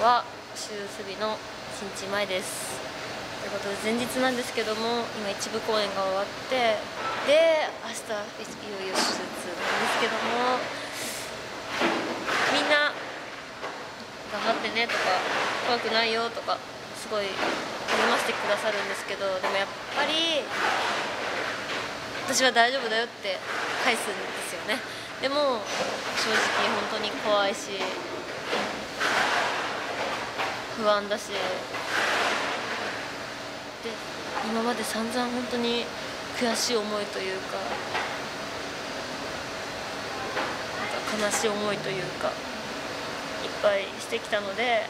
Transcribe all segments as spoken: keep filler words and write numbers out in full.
は手術日のいちにちまえです。ということで前日なんですけども、今一部公演が終わって、で明日いよいよ手術なんですけども、みんな頑張ってねとか怖くないよとかすごい励ましてくださるんですけど、でもやっぱり私は大丈夫だよって返すんですよね。でも正直本当に怖いし不安だし、で今まで散々本当に悔しい思いというか、なんか悲しい思いというかいっぱいしてきたので、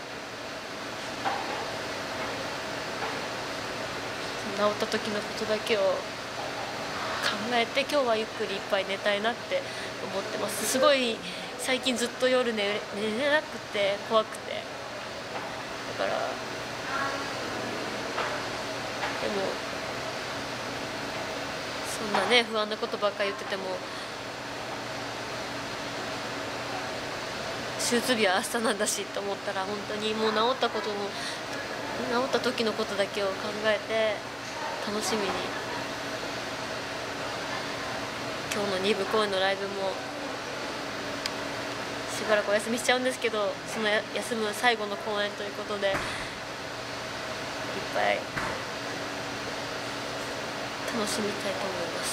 治った時のことだけを考えて今日はゆっくりいっぱい寝たいなって思ってます。すごい最近ずっと夜寝れなくて怖くて、だからでもそんなね不安なことばっかり言ってても、手術日は明日なんだしと思ったら、本当にもう治ったことも治った時のことだけを考えて楽しみに、今日のに部公演のライブもしばらくお休みしちゃうんですけど、その休む最後の公演ということでいっぱい楽しみたいと思います。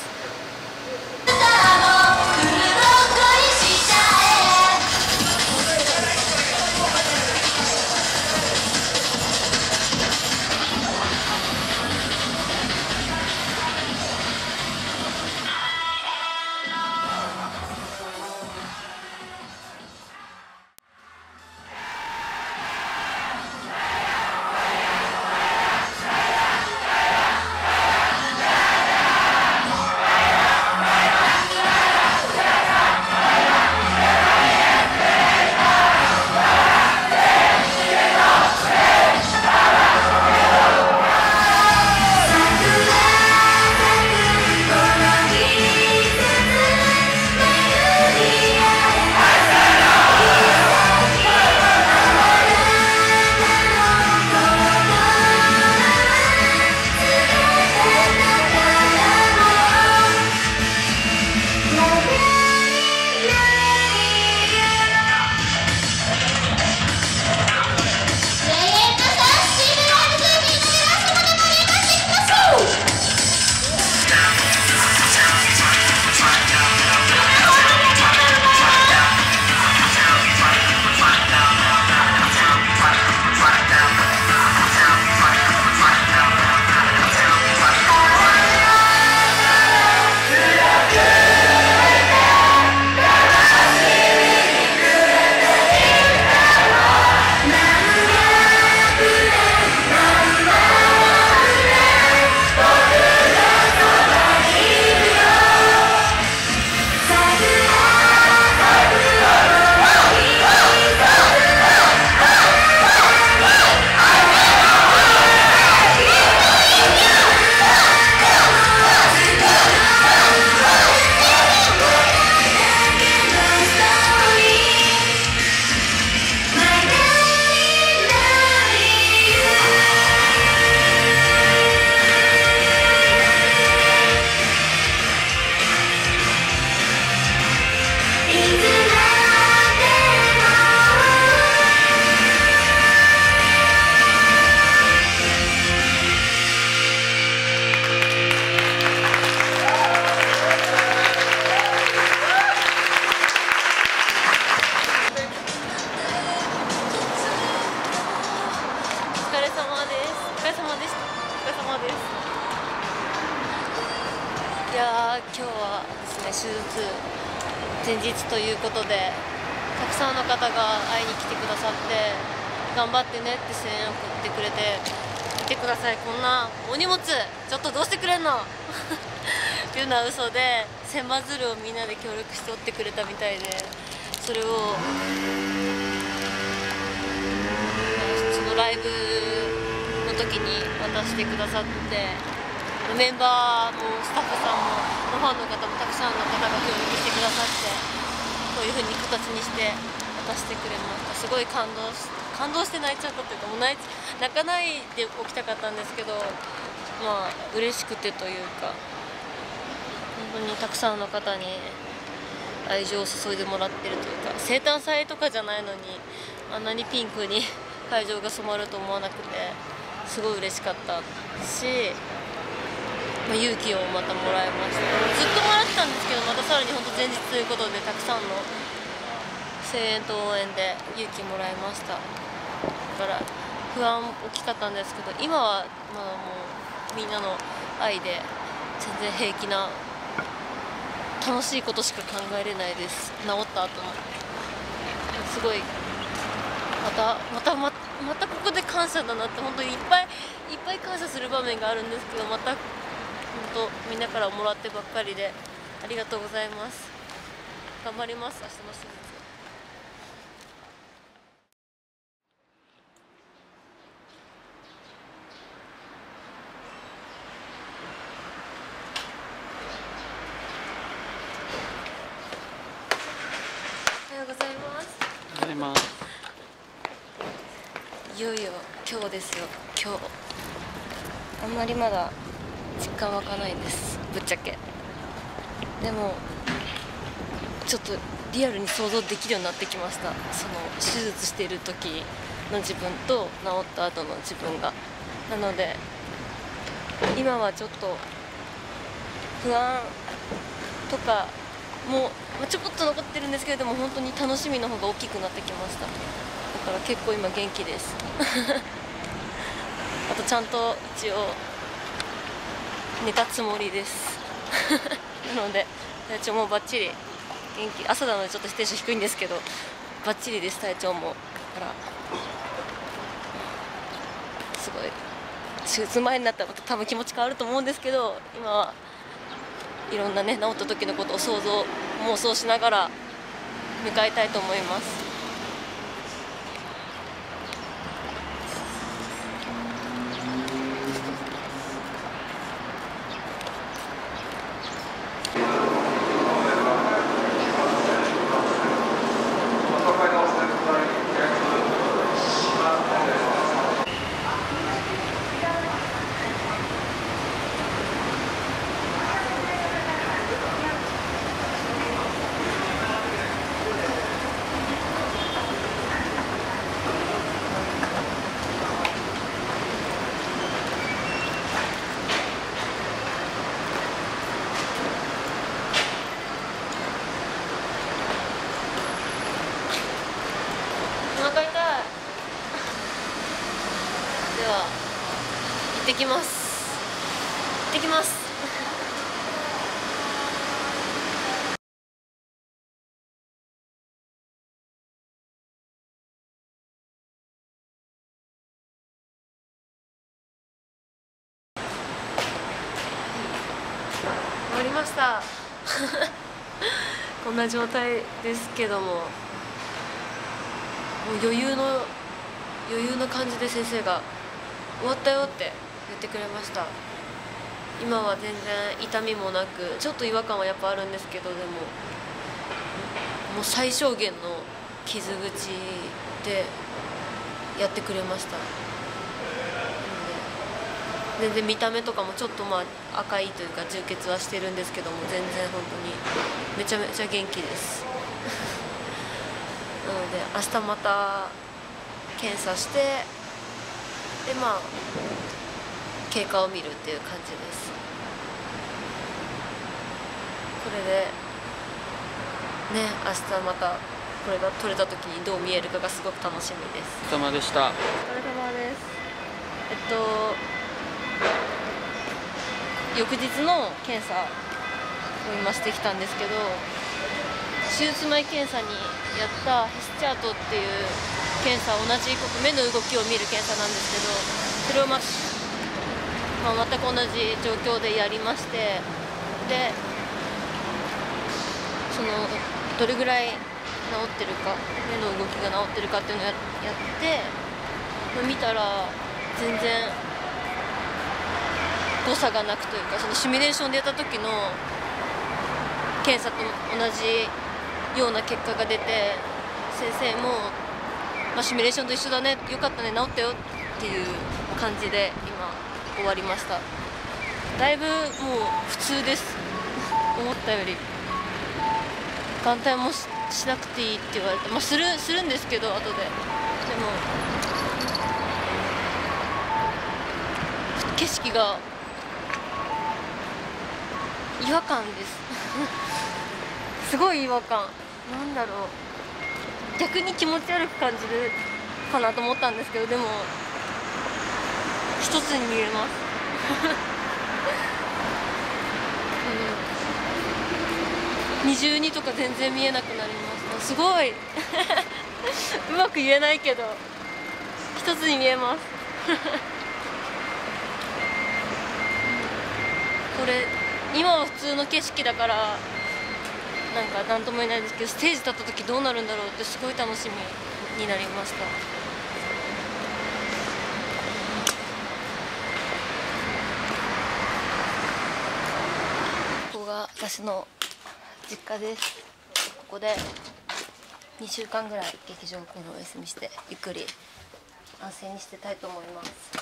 いやー、今日はですね、手術前日ということでたくさんの方が会いに来てくださって、頑張ってねって声援を送ってくれて、見てください、こんなお荷物ちょっとどうしてくれんのっていうのは嘘で、千羽鶴をみんなで協力して折ってくれたみたいで、それをそのライブの時に渡してくださって、メンバーもスタッフさんもファンの方もたくさんの方が協力してくださって、こういう風に形にして渡してくれました。すごい感動し感動して泣いちゃったというか、もう泣い泣かないでおきたかったんですけど、まあ嬉しくてというか、本当にたくさんの方に愛情を注いでもらってるというか、生誕祭とかじゃないのにあんなにピンクに会場が染まると思わなくて、すごい嬉しかったし、まあ、勇気をまたもらいました。ずっともらってたんですけど、またさらに本当前日ということでたくさんの声援と応援で勇気もらいました。だから不安大きかったんですけど、今はまだもうみんなの愛で全然平気な、楽しいことしか考えれないです。治った後もすごい、またまたままたここで感謝だなって、本当にいっぱいいっぱい感謝する場面があるんですけど、また本当みんなからもらってばっかりでありがとうございます。頑張ります、明日の手術。おはようございます。 おはようございます。 いよいよ今日ですよ、今日。あんまりまだ実感湧かないんです、ぶっちゃけ。でもちょっとリアルに想像できるようになってきました。その手術している時の自分と治った後の自分が。なので今はちょっと不安とかもうちょこっと残ってるんですけれども、本当に楽しみの方が大きくなってきました。だから結構今元気ですあとちゃんと一応寝たつもりですなので体調もバッチリ元気、朝なのでちょっとテンション低いんですけどバッチリです、体調も。だからすごい手術前になったらまた多分気持ち変わると思うんですけど、今はいろんなね、治った時のことを想像妄想しながら迎えたいと思います。お腹痛い。では行ってきます。行ってきます終わりましたこんな状態ですけども、もう余裕の余裕の感じで先生が「終わったよ」って言ってくれました。今は全然痛みもなく、ちょっと違和感はやっぱあるんですけど、でももう最小限の傷口でやってくれました。なので全然見た目とかもちょっとまあ赤いというか充血はしてるんですけども、全然本当にめちゃめちゃ元気ですなので明日また検査して、でまあ経過を見るっていう感じです。これでね、明日またこれが取れた時にどう見えるかがすごく楽しみです。 お疲れ様でした。 お疲れ様です。えっと翌日の検査を今してきたんですけど、手術前検査にやったヘスチャートっていう検査、同じ目の動きを見る検査なんですけど、それを、ままあ、全く同じ状況でやりまして、でそのどれぐらい治ってるか、目の動きが治ってるかっていうのをやって見たら、全然誤差がなくというか、そのシミュレーションでやった時の検査と同じような結果が出て、先生もまあ、シミュレーションと一緒だね、よかったね、治ったよっていう感じで今終わりました。だいぶもう普通です思ったより。眼帯も し, しなくていいって言われて、まあ、するするんですけど後で。でも景色が違和感ですすごい違和感。なんだろう、逆に気持ち悪く感じるかなと思ったんですけど、でも一つに見えますうん、二重にとか全然見えなくなりました。すごいうまく言えないけど一つに見えますこれ今は普通の景色だからなんか何とも言えないですけど、ステージ立った時どうなるんだろうってすごい楽しみになりました。ここが私の実家です。ここでにしゅうかんぐらい劇場公演をお休みしてゆっくり安静にしてたいと思います。